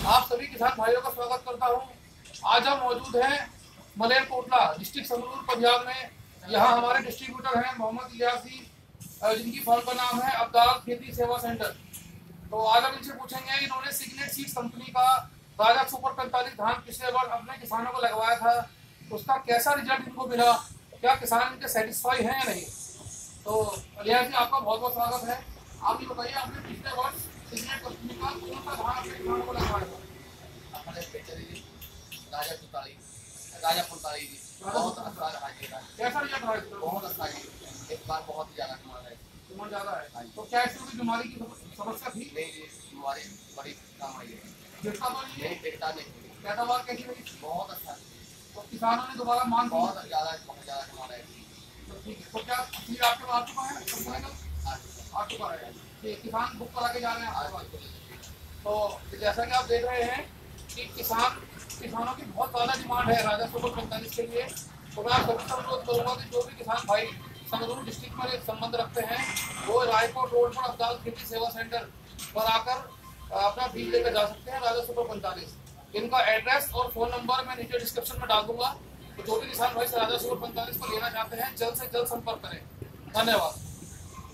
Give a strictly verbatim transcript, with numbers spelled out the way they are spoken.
आप सभी किसान भाइयों का स्वागत करता हूं। आज हम मौजूद हैं मलेरकोटला डिस्ट्रिक्ट संगरूर पंजाब में। यहां हमारे डिस्ट्रीब्यूटर हैं मोहम्मद इलियासी, जिनकी फॉर्म का नाम है अब्दाल खेती सेवा सेंटर। तो आज हम इनसे पूछेंगे, इन्होंने सिग्नेट सीड्स कंपनी का राजा सुपर पैंतालीस धान पिछले बार अपने किसानों को लगवाया था, उसका कैसा रिजल्ट इनको मिला, क्या किसान इनके सेटिस्फाई हैं या नहीं। तो इलियासी, आपका बहुत बहुत स्वागत है। आप ये बताइए, आपने पिछले वर्ष सिग्नेट कंपनी का कौन सा धान अपने किसानों को लगवाया था? अपने बेचारी जी राजा पुतालीस राजा पुतालीस जी बहुत अच्छा रहा जी। कैसा रिजल्ट रहा इसका? बहुत अच्छा जी, एक बार बहुत ही ज्यादा कमाल है। डिमांड ज्यादा है, तो क्या इसमें कोई बीमारी की समस्या थी? नहीं जी, हमारी बड़ी काम आई है। गिरता तो नहीं है? नहीं बेटा नहीं, पैदावार कैसी रही? बहुत अच्छा, तो किसानों ने दोबारा मांग की? बहुत ज्यादा बहुत ज्यादा कमाल है। तो ठीक है, तो क्या फिर आपके पास आ चुका है कंपनी का? आ चुका है कि किसान बुक करा के जा रहे हैं आपके पास? तो जैसा कि आप देख रहे हैं कि किसान किसानों की बहुत ज़्यादा डिमांड है राजा सुपर पैंतालीस के लिए। तो मैं आप सभी से अनुरोध करूँगा कि जो भी किसान भाई संगरूर डिस्ट्रिक्ट में संबंध रखते हैं, वो रायकोट रोड पर अब्दाल खेती सेवा सेंटर पर आकर अपना बीज लेकर जा सकते हैं राजा सुपर पैंतालीस। इनका एड्रेस और फ़ोन नंबर मैं नीचे डिस्क्रिप्शन में डाल दूंगा। तो जो भी किसान भाई से राजा सुपर पैंतालीस को लेना चाहते हैं, जल्द से जल्द संपर्क करें। धन्यवाद।